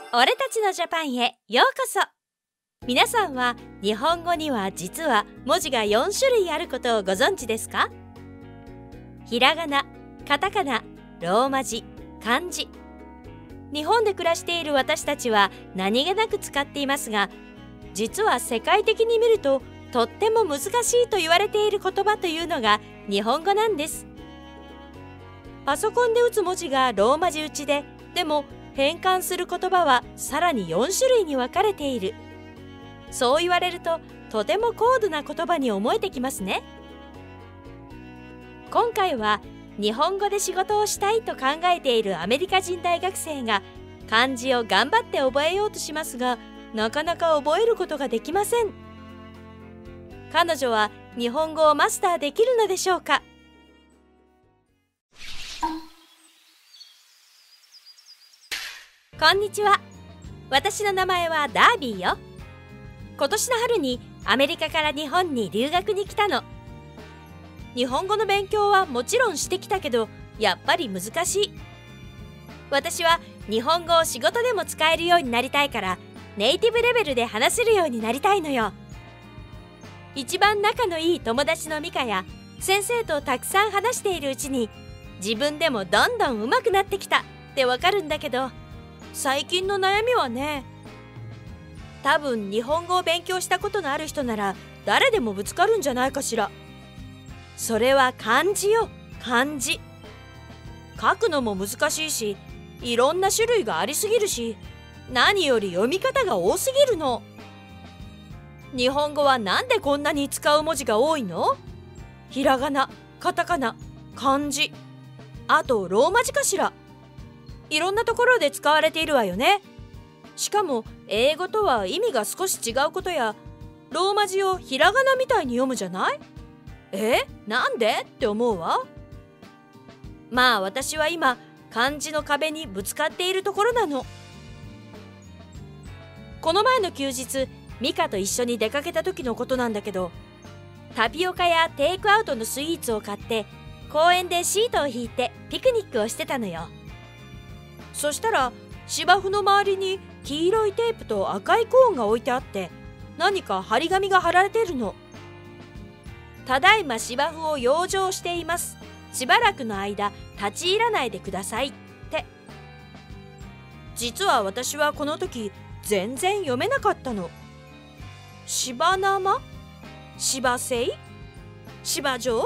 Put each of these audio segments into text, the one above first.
俺たちのジャパンへようこそ。皆さんは日本語には実は文字が4種類あることをご存知ですか？ひらがな、カタカナ、ローマ字、漢字。日本で暮らしている私たちは何気なく使っていますが、実は世界的に見るととっても難しいと言われている言葉というのが日本語なんです。パソコンで打つ文字がローマ字打ちで、でも変換する言葉はさらに4種類に分かれている。そう言われるととても高度な言葉に思えてきますね。今回は日本語で仕事をしたいと考えているアメリカ人大学生が漢字を頑張って覚えようとしますが、なかなか覚えることができません。彼女は日本語をマスターできるのでしょうか？こんにちは。私の名前はダービーよ。今年の春にアメリカから日本に留学に来たの。日本語の勉強はもちろんしてきたけど、やっぱり難しい。私は日本語を仕事でも使えるようになりたいから、ネイティブレベルで話せるようになりたいのよ。一番仲のいい友達のミカや先生とたくさん話しているうちに、自分でもどんどん上手くなってきたってわかるんだけど、最近の悩みはね、多分日本語を勉強したことのある人なら誰でもぶつかるんじゃないかしら。それは漢字よ、漢字。書くのも難しいし、いろんな種類がありすぎるし、何より読み方が多すぎるの。日本語はなんでこんなに使う文字が多いの？ひらがな、カタカナ、漢字、あとローマ字かしら。いろんなところで使われているわよね。しかも英語とは意味が少し違うことや、ローマ字をひらがなみたいに読むじゃない？なんでって思うわ。まあ私は今漢字の壁にぶつかっているところなの。この前の休日、ミカと一緒に出かけた時のことなんだけど、タピオカやテイクアウトのスイーツを買って公園でシートを引いてピクニックをしてたのよ。そしたら芝生の周りに黄色いテープと赤いコーンが置いてあって、何か張り紙が貼られているの。ただいま芝生を養生しています。しばらくの間立ち入らないでくださいって。実は私はこの時全然読めなかったの。芝生、芝生、芝生、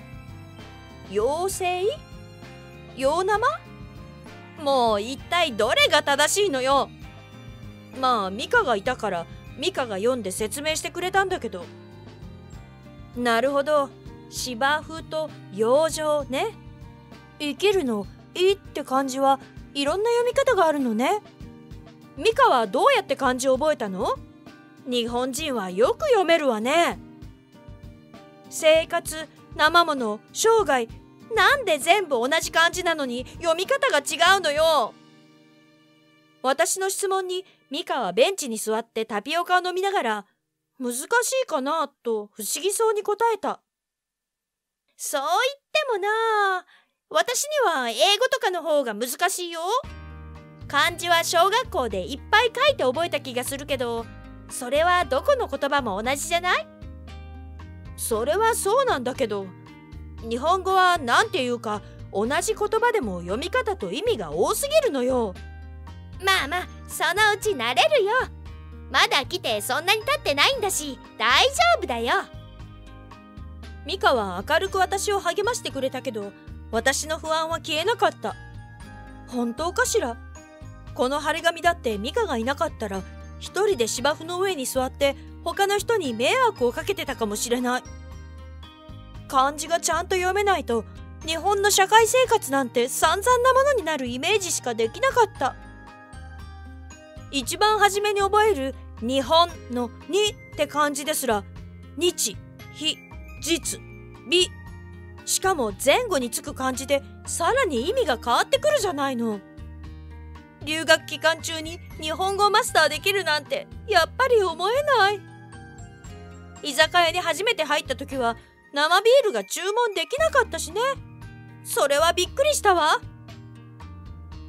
妖精、洋生。もう一体どれが正しいのよ。まあミカがいたからミカが読んで説明してくれたんだけど。なるほど、芝生と養生ね。生きるのいいって漢字はいろんな読み方があるのね。ミカはどうやって漢字を覚えたの？日本人はよく読めるわね。生活、生もの、生涯、なんで全部同じ漢字なのに読み方が違うのよ。私の質問にミカはベンチに座ってタピオカを飲みながら、難しいかなと不思議そうに答えた。そう言ってもな、私には英語とかの方が難しいよ。漢字は小学校でいっぱい書いて覚えた気がするけど、それはどこの言葉も同じじゃない？それはそうなんだけど、日本語はなんていうか同じ言葉でも読み方と意味が多すぎるのよ。まあまあ、そのうち慣れるよ。まだ来てそんなに経ってないんだし大丈夫だよ。ミカは明るく私を励ましてくれたけど、私の不安は消えなかった。本当かしら？この張り紙だってミカがいなかったら一人で芝生の上に座って他の人に迷惑をかけてたかもしれない。漢字がちゃんと読めないと日本の社会生活なんて散々なものになるイメージしかできなかった。一番初めに覚える日本のにって漢字ですら、日、日、実、美、しかも前後につく漢字でさらに意味が変わってくるじゃないの。留学期間中に日本語をマスターできるなんてやっぱり思えない。居酒屋に初めて入った時は生ビールが注文できなかったしね。それはびっくりしたわ。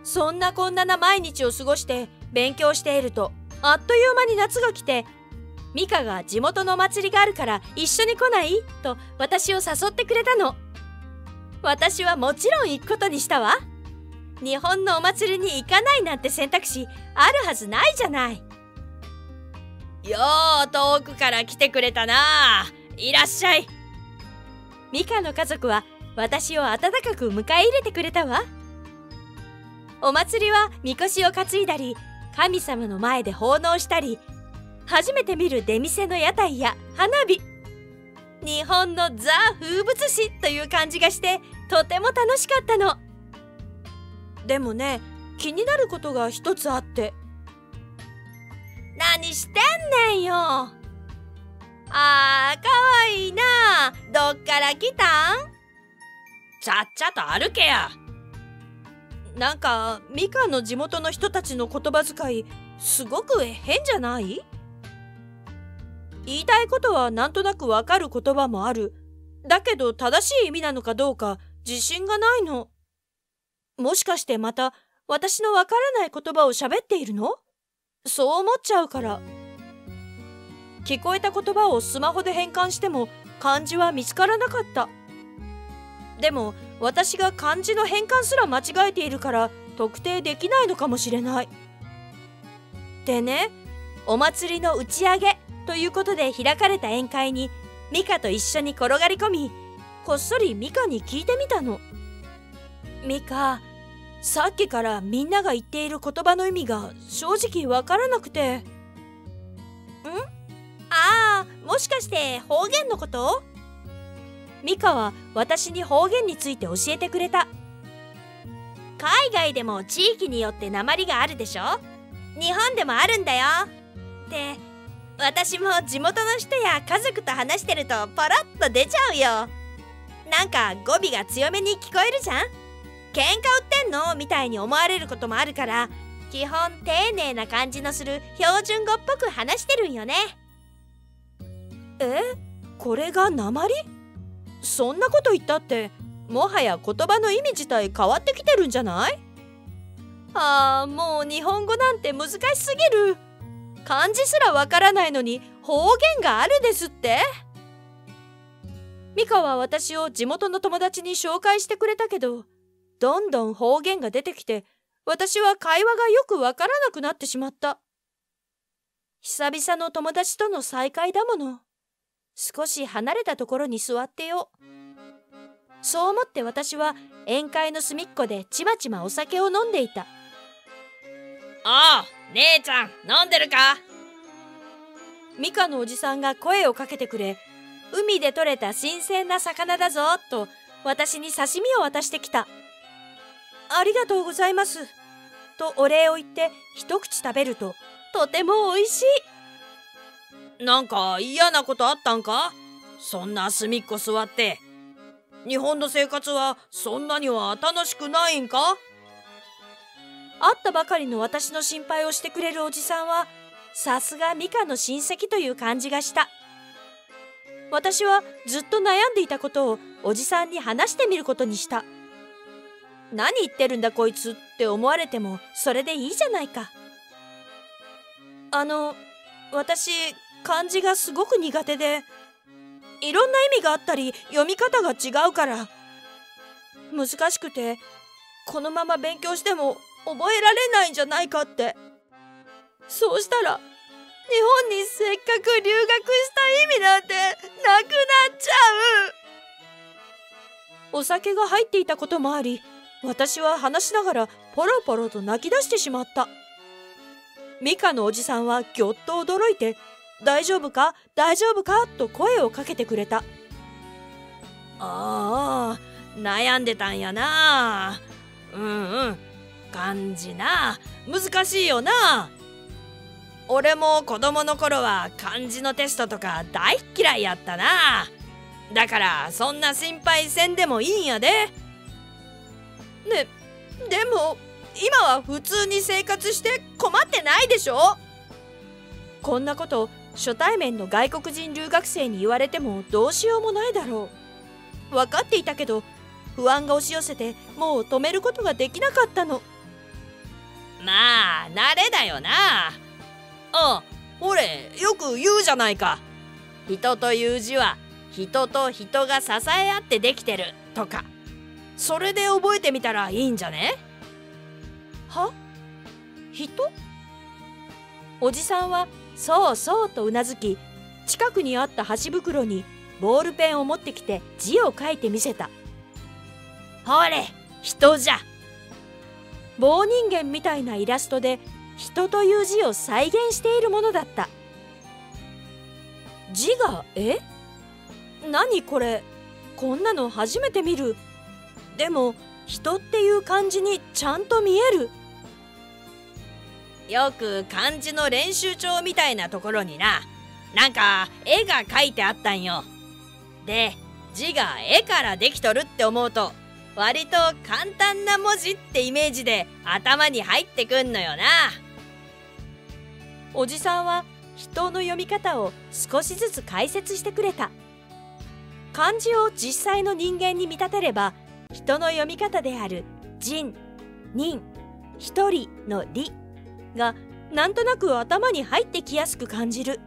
そんなこんなな毎日を過ごして勉強していると、あっという間に夏が来て、ミカが地元のお祭りがあるから一緒に来ないと私を誘ってくれたの。私はもちろん行くことにしたわ。日本のお祭りに行かないなんて選択肢あるはずないじゃない。よう遠くから来てくれたな。いらっしゃい。ミカの家族は私を温かく迎え入れてくれたわ。お祭りはみこしを担いだり、神様の前で奉納したり、初めて見る出店の屋台や花火、日本のザ風物詩という感じがしてとても楽しかったの。でもね、気になることが一つあって。何してんねんよ。あー、かわいいな。どっから来たん？ちゃっちゃと歩けや。なんかミカの地元の人たちの言葉遣いすごく変じゃない？言いたいことはなんとなくわかる言葉もある。だけど正しい意味なのかどうか自信がないの。もしかしてまた私のわからない言葉を喋っているの？そう思っちゃうから。聞こえた言葉をスマホで変換しても漢字は見つからなかった。でも私が漢字の変換すら間違えているから特定できないのかもしれない。でね、お祭りの打ち上げということで開かれた宴会にミカと一緒に転がり込み、こっそりミカに聞いてみたの。ミカ、さっきからみんなが言っている言葉の意味が正直わからなくて。ん？ああ、もしかして方言のこと？ミカは私に方言について教えてくれた。海外でも地域によって訛りがあるでしょ？日本でもあるんだよ。で、私も地元の人や家族と話してるとポロッと出ちゃうよ。なんか語尾が強めに聞こえるじゃん。喧嘩売ってんのみたいに思われることもあるから、基本丁寧な感じのする標準語っぽく話してるんよね。これが訛り？そんなこと言ったってもはや言葉の意味自体変わってきてるんじゃない？ああ、もう日本語なんて難しすぎる。漢字すらわからないのに方言があるですって。ミカは私を地元の友達に紹介してくれたけど、どんどん方言が出てきて、私は会話がよくわからなくなってしまった。久々の友達との再会だもの。少し離れたところに座ってよ。そう思って私は宴会の隅っこでちまちまお酒を飲んでいた。ああ、姉ちゃん飲んでるか？ミカのおじさんが声をかけてくれ、海で採れた新鮮な魚だぞと私に刺身を渡してきた。ありがとうございますとお礼を言って一口食べると、とてもおいしい。なんか嫌なことあったんか？そんな隅っこ座って。日本の生活はそんなには楽しくないんか？会ったばかりの私の心配をしてくれるおじさんは、さすがミカの親戚という感じがした。私はずっと悩んでいたことをおじさんに話してみることにした。何言ってるんだこいつって思われてもそれでいいじゃないか。私漢字がすごく苦手で、いろんな意味があったり読み方が違うから難しくて、このまま勉強しても覚えられないんじゃないかって。そうしたら日本にせっかく留学した意味なんてなくなっちゃう。お酒が入っていたこともあり、私は話しながらポロポロと泣き出してしまった。ミカのおじさんはぎょっと驚いて、大丈夫か大丈夫かと声をかけてくれた。ああ、悩んでたんやな。漢字な、難しいよな。俺も子供の頃は漢字のテストとか大嫌いやったな。だからそんな心配せんでもいいんやで。でも今は普通に生活して困ってないでしょ。こんなこと初対面の外国人留学生に言われてもどうしようもないだろう。分かっていたけど不安が押し寄せてもう止めることができなかったの。 まあ慣れだよな。あ、俺よく言うじゃないか。人という字は人と人が支え合ってできてるとか。それで覚えてみたらいいんじゃね？は？人？おじさんはそうそうとうなずき、近くにあった箸袋にボールペンを持ってきて字を書いてみせた。ほれ、人じゃ。棒人間みたいなイラストで人という字を再現しているものだった。字が絵？何これ、こんなの初めて見る。でも人っていう漢字にちゃんと見える。よく漢字の練習帳みたいなところになんか絵が描いてあったんよ。で、字が絵からできとるって思うと割と簡単な文字ってイメージで頭に入ってくんのよな。おじさんは人の読み方を少しずつ解説してくれた。漢字を実際の人間に見立てれば、人の読み方である人、人、一人の理がなんとなく頭に入ってきやすく感じる。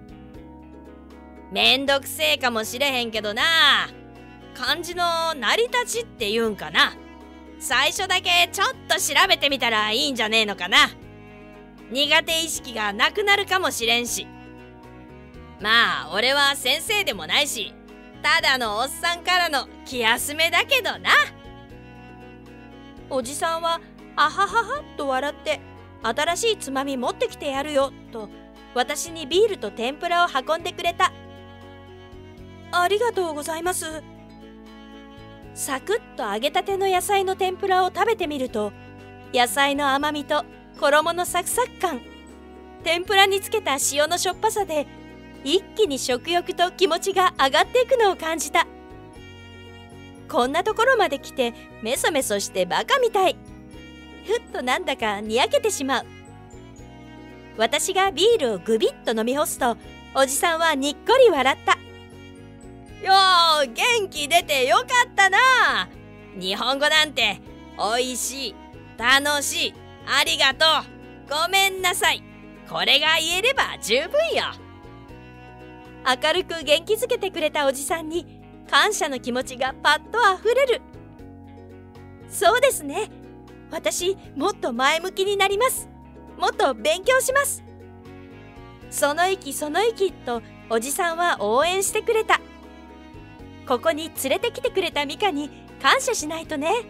めんどくせえかもしれへんけどな、漢字の成り立ちって言うんかな。最初だけちょっと調べてみたらいいんじゃねえのかな。苦手意識がなくなるかもしれんし。まあ俺は先生でもないし、ただのおっさんからの気休めだけどな。おじさんはあはははっと笑って、新しいつまみ持ってきてやるよと私にビールと天ぷらを運んでくれた。ありがとうございます。サクッと揚げたての野菜の天ぷらを食べてみると、野菜の甘みと衣のサクサク感、天ぷらにつけた塩のしょっぱさで一気に食欲と気持ちが上がっていくのを感じた。こんなところまで来てメソメソしてバカみたい。ふっとなんだかにやけてしまう。私がビールをぐびっと飲み干すと、おじさんはにっこり笑った。よー、元気出てよかったな。日本語なんておいしい、楽しい、ありがとう、ごめんなさい、これが言えれば十分よ。明るく元気づけてくれたおじさんに感謝の気持ちがパッとあふれる。そうですね、私もっと前向きになります。もっと勉強します。その息その息とおじさんは応援してくれた。ここに連れてきてくれたミカに感謝しないとね。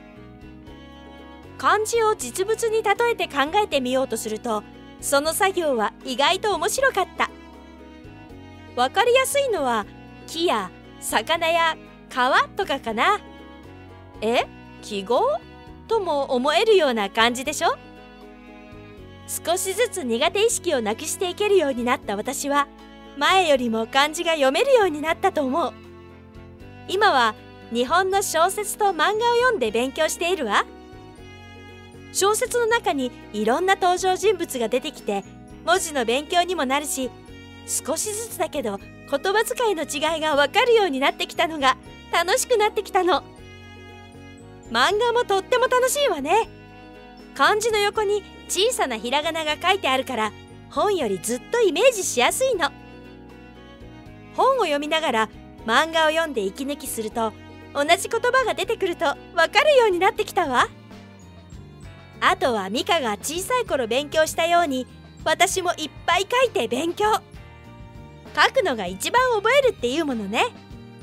漢字を実物に例えて考えてみようとすると、その作業は意外と面白かった。わかりやすいのは木や魚や川とかかな。記号とも思えるような感じでしょ。少しずつ苦手意識をなくしていけるようになった私は、前よりも漢字が読めるようになったと思う。今は日本の小説と漫画を読んで勉強しているわ。小説の中にいろんな登場人物が出てきて文字の勉強にもなるし、少しずつだけど言葉遣いの違いがわかるようになってきたのが楽しくなってきたの。漫画もとっても楽しいわね。漢字の横に小さなひらがなが書いてあるから本よりずっとイメージしやすいの。本を読みながら漫画を読んで息抜きすると同じ言葉が出てくるとわかるようになってきたわ。あとはミカが小さい頃勉強したように私もいっぱい書いて勉強。書くのが一番覚えるっていうものね。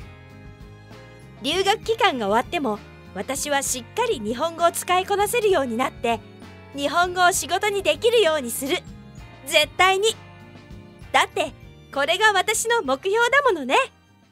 留学期間が終わっても私はしっかり日本語を使いこなせるようになって日本語を仕事にできるようにする。絶対に。だってこれが私の目標だものね。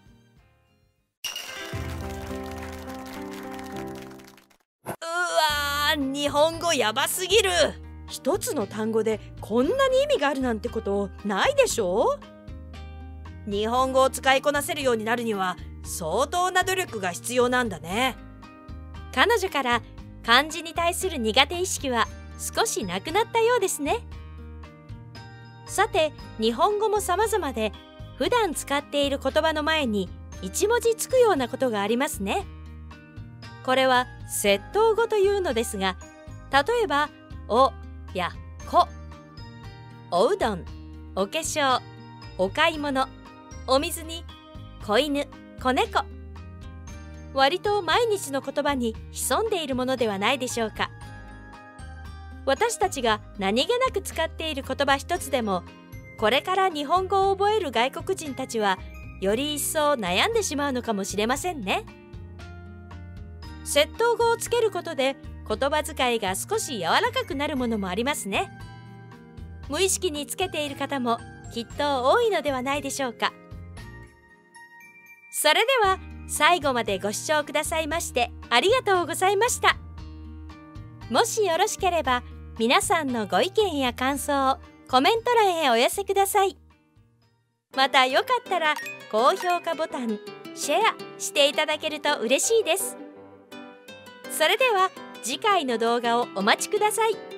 日本語やばすぎる。一つの単語でこんなに意味があるなんてことないでしょ。日本語を使いこなせるようになるには相当な努力が必要なんだね。彼女から漢字に対する苦手意識は少しなくなったようですね。さて、日本語も様々で普段使っている言葉の前に一文字つくようなことがありますね。これは接頭語というのですが、例えばおやこ。おうどん、お化粧、お買い物、お水に子犬、子猫。割と毎日の言葉に潜んでいるものではないでしょうか。私たちが何気なく使っている言葉一つでも、これから日本語を覚える外国人たちはより一層悩んでしまうのかもしれませんね。接頭語をつけることで言葉遣いが少し柔らかくなるものもありますね。無意識につけている方もきっと多いのではないでしょうか。それでは最後までご視聴くださいましてありがとうございました。もしよろしければ皆さんのご意見や感想をコメント欄へお寄せください。またよかったら高評価ボタン、シェアしていただけると嬉しいです。それでは次回の動画をお待ちください。